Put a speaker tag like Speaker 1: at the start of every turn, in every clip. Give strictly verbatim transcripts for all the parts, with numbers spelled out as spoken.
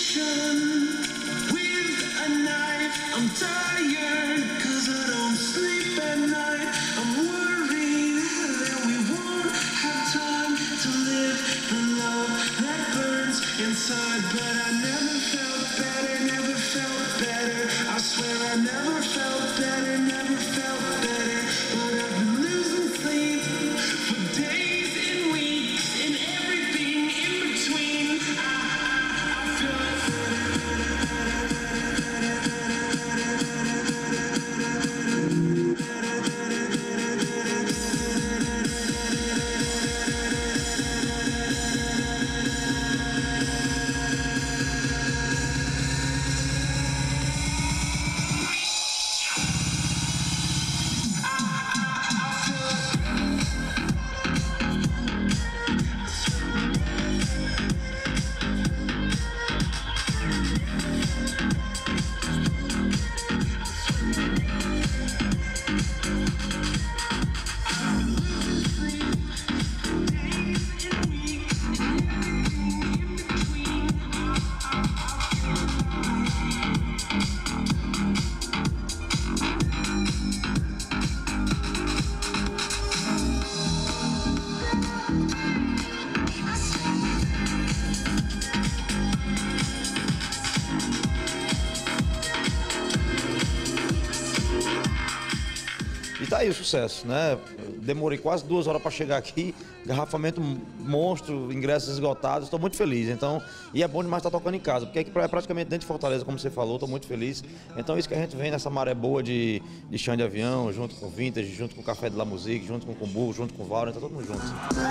Speaker 1: Tá aí o sucesso, né? Demorei quase duas horas para chegar aqui, garrafamento monstro, ingressos esgotados, estou muito feliz. Então, e é bom demais estar tocando em casa, porque aqui é praticamente dentro de Fortaleza, como você falou, estou muito feliz. Então, isso que a gente vem nessa maré boa de, de chão de avião, junto com o Vintage, junto com o Café de La Musique, junto com o Kumbu, junto com o Valor, então todo mundo junto.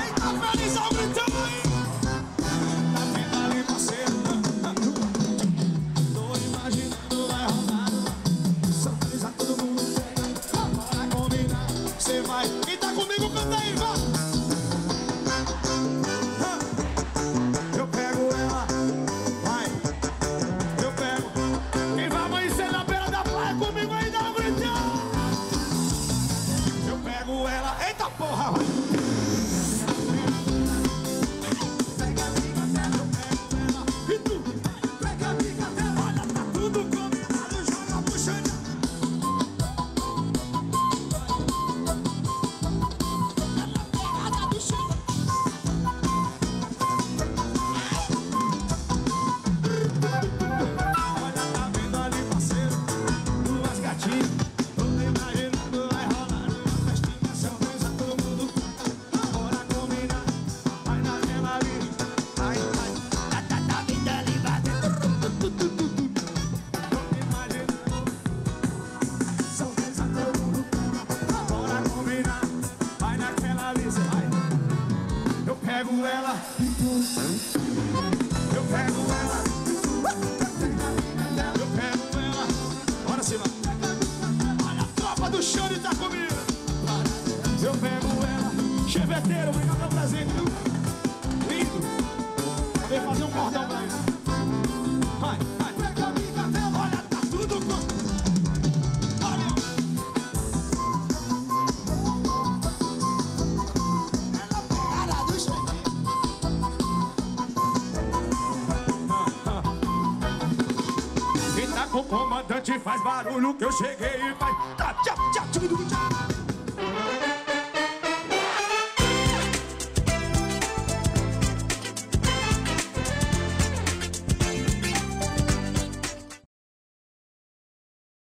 Speaker 2: Quem tá comigo, canta aí, vá! Eu pego ela, vai! Eu pego. Quem vai amanhecer na beira da praia comigo aí, dá um gritão! Eu pego ela, eita porra, vai! Pega a amiga dela, eu pego ela. E tu? Pega a amiga dela, olha, tá tudo combinado, joga pro chão. Eu pego ela, eu pego ela, eu pego ela. Bora cima. Olha a tropa do chão e tá comigo. Eu pego ela, cheveteiro, vem cá meu presente, lindo. Vem fazer um cordão pra ele. Vai, vai. Pega a amiga dela, olha, tá tudo com... O comandante faz barulho que eu cheguei e faz...